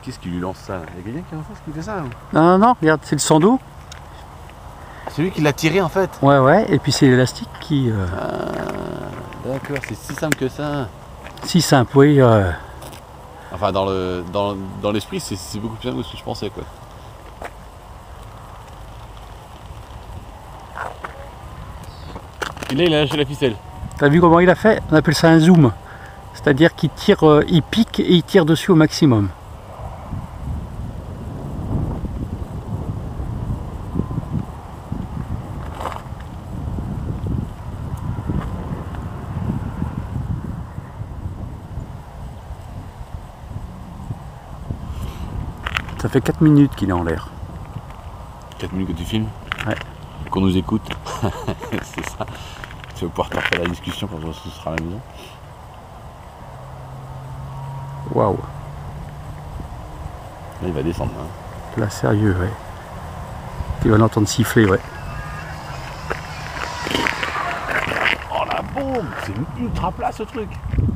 Qu'est-ce qui lui lance ça? Il y a quelqu'un qui est en face qui fait ça hein? Non, non, non, regarde, c'est le sando. C'est lui qui l'a tiré en fait. Ouais, ouais, et puis c'est l'élastique qui... Ah, d'accord, c'est si simple que ça. Si simple, oui. Enfin, dans l'esprit, c'est beaucoup plus simple que ce que je pensais, quoi. Et là, il a lâché la ficelle. T'as vu comment il a fait? On appelle ça un zoom. C'est-à-dire qu'il tire, il pique et il tire dessus au maximum. Ça fait 4 minutes qu'il est en l'air. 4 minutes que tu filmes? Ouais. Qu'on nous écoute. C'est ça. Tu vas pouvoir te faire la discussion quand ce sera à la maison. Waouh. Là, il va descendre. Hein. Là, sérieux, ouais. Tu vas l'entendre siffler, ouais. Oh la bombe! C'est ultra plat ce truc!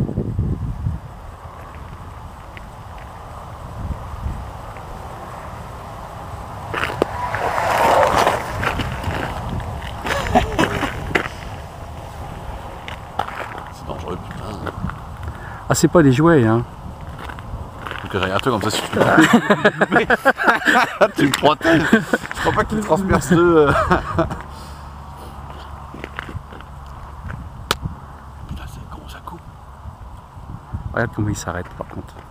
C'est dangereux, putain. Ah, c'est pas des jouets, hein. Donc regarde-toi comme ça si tu tu me protèges. Je crois pas qu'il transperce le... Putain, c'est con, ça coupe. Regarde comment il s'arrête, par contre.